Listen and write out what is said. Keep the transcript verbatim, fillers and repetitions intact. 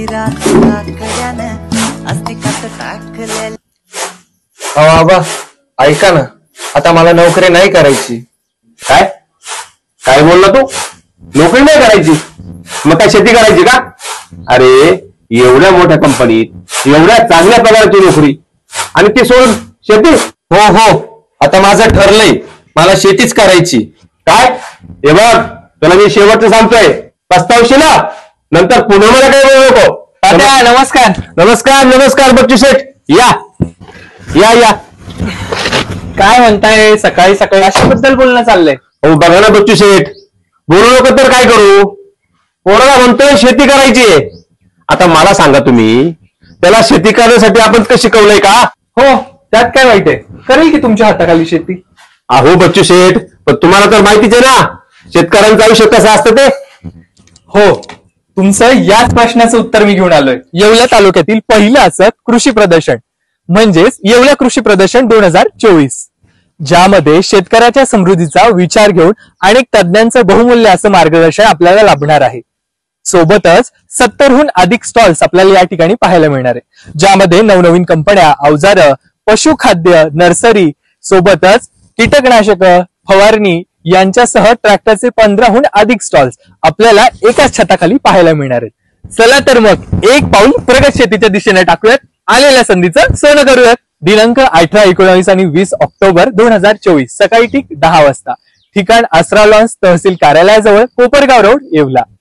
बाबा ऐका ना, आता मला नोकरी नाही करायची. काय काय बोलला तू? नोकरी नाही करायची? मग काय शेती करायची का? अरे एवढ्या मोठ्या कंपनीत एवढ्या चांगल्या पगाराची नोकरी आणि ती सोडून शेती? हो हो, आता माझं ठरलंय, मला शेतीच करायची. काय? हे बघ, तुला मी शेवटचं सांगतोय, पस्तावशी ना नंतर पुन्हा मला काय बोलू नको. नमस्कार. नमस्कार नमस्कार बच्चू शेठ, या या या. काय म्हणताय, सकाळी सकाळी अशाबद्दल बोलणं चाललंय? हो बघा ना बच्चू शेठ, बोलू नको तर काय करू? पोराला म्हणतोय शेती करायची. आता मला सांगा तुम्ही, त्याला शेती करण्यासाठी आपण का शिकवलंय का? हो, त्यात काय वाईट आहे, करेल की तुमच्या हाताखाली शेती. अहो बच्चू शेठ, पण तुम्हाला तर माहितीच आहे ना शेतकऱ्यांचं आयुष्य कसं असतं ते. हो, तुमचं याच प्रश्नाचं उत्तर मी घेऊन आलोय. येवला तालुक्यातील पहिलं असं कृषी प्रदर्शन म्हणजेच येवला कृषी प्रदर्शन दोन हजार चोवीस, ज्यामध्ये शेतकऱ्याच्या समृद्धीचा विचार घेऊन अनेक तज्ञांचं बहुमूल्य असं मार्गदर्शन आपल्याला लाभणार आहे. सोबतच सत्तरहून अधिक स्टॉल्स आपल्याला या ठिकाणी पाहायला मिळणार आहे, ज्यामध्ये नवनवीन कंपन्या, अवजारं, पशुखाद्य, नर्सरी, सोबतच कीटकनाशक, फवारणी यांच्यासह ट्रॅक्टरचे पंधराहून अधिक स्टॉल्स आपल्याला एकाच छताखाली पाहायला मिळणार आहेत. चला तर मग एक पाऊल प्रगत शेतीच्या दिशेने टाकूयात, आलेल्या संधीचं सोनं करूयात. दिनांक अठरा, एकोणावीस आणि वीस ऑक्टोबर दोन हजार चोवीस, सकाळी ठीक दहा वाजता. ठिकाण आसरा लॉन्स, तहसील कार्यालयाजवळ, कोपरगाव रोड, येवला.